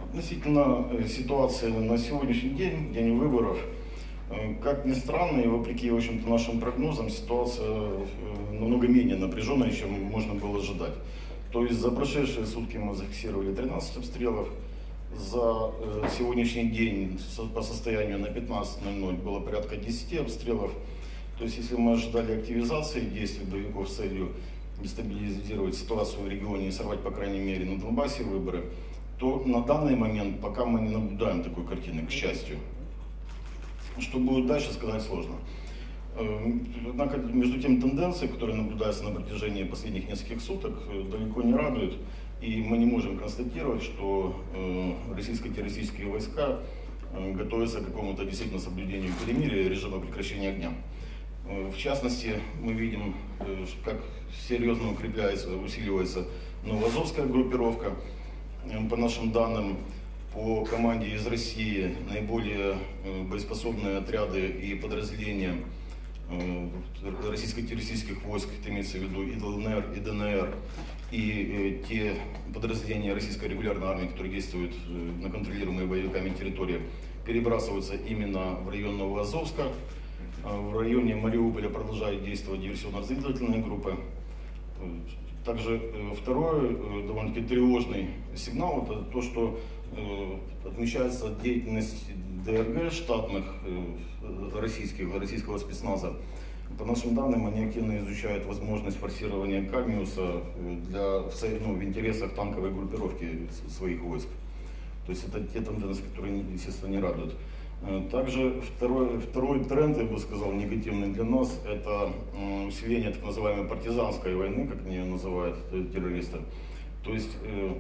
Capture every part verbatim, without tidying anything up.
Относительно ситуации на сегодняшний день, день выборов, как ни странно, и вопреки, в общем-то, нашим прогнозам, ситуация намного менее напряженная, чем можно было ожидать. То есть за прошедшие сутки мы зафиксировали тринадцать обстрелов, за сегодняшний день по состоянию на пятнадцать ноль ноль было порядка десяти обстрелов. То есть если мы ожидали активизации действий боевиков с целью дестабилизировать ситуацию в регионе и сорвать, по крайней мере, на Донбассе выборы, то на данный момент пока мы не наблюдаем такой картины, к счастью. Что будет дальше, сказать сложно. Однако, между тем, тенденции, которые наблюдаются на протяжении последних нескольких суток, далеко не радуют. И мы не можем констатировать, что российско-террористические войска готовятся к какому-то действительно соблюдению перемирия и режима прекращения огня. В частности, мы видим, как серьезно укрепляется, усиливается новоазовская группировка. По нашим данным, по команде из России наиболее боеспособные отряды и подразделения российско-террористических войск, это имеется в виду и ЛНР, и ДНР, и те подразделения российской регулярной армии, которые действуют на контролируемой боевиками территории, перебрасываются именно в район Новоазовска. В районе Мариуполя продолжают действовать диверсионно-разведывательные группы. Также второй довольно-таки тревожный сигнал — это то, что отмечается деятельность ДРГ штатных российских, российского спецназа. По нашим данным, они активно изучают возможность форсирования Кальмиуса для, ну, в интересах танковой группировки своих войск. То есть это те тенденции, которые, естественно, не радуют. Также второй, второй тренд, я бы сказал, негативный для нас, это усиление так называемой партизанской войны, как они ее называют террористы. То есть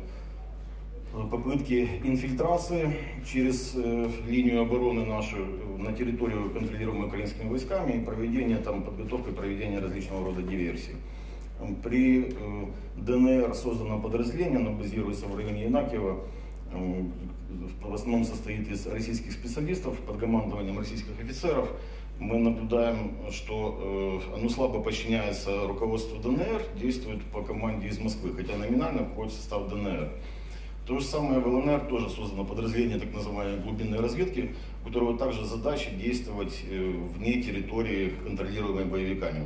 попытки инфильтрации через линию обороны нашу на территорию, контролируемую украинскими войсками, и проведение там, подготовка и проведение различного рода диверсий. При ДНР создано подразделение, оно базируется в районе Янакиева, в основном состоит из российских специалистов под командованием российских офицеров. Мы наблюдаем, что оно слабо подчиняется руководству ДНР, действует по команде из Москвы, хотя номинально входит в состав ДНР. То же самое в ЛНР тоже создано подразделение так называемой глубинной разведки, у которого также задача действовать вне территории, контролируемой боевиками.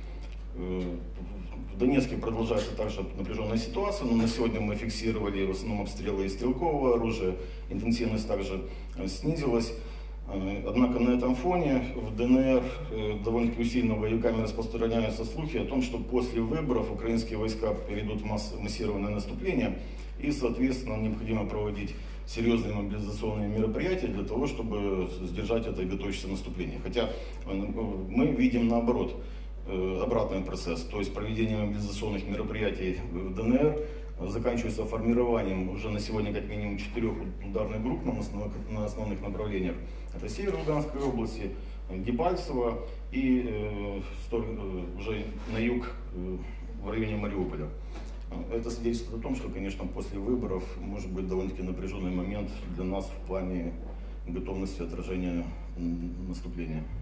В Донецке продолжается также напряженная ситуация, но на сегодня мы фиксировали в основном обстрелы из стрелкового оружия, интенсивность также снизилась. Однако на этом фоне в ДНР довольно-таки усиленно боевиками распространяются слухи о том, что после выборов украинские войска перейдут в масс массированное наступление, и, соответственно, необходимо проводить серьезные мобилизационные мероприятия для того, чтобы сдержать это и готовиться к наступлению. Хотя мы видим наоборот, обратный процесс, то есть проведение мобилизационных мероприятий в ДНР заканчивается формированием уже на сегодня как минимум четырех ударных групп на основных, на основных направлениях. Это север Луганской области, Дебальцево и э, уже на юг э, в районе Мариуполя. Это свидетельствует о том, что, конечно, после выборов может быть довольно-таки напряженный момент для нас в плане готовности отражения наступления.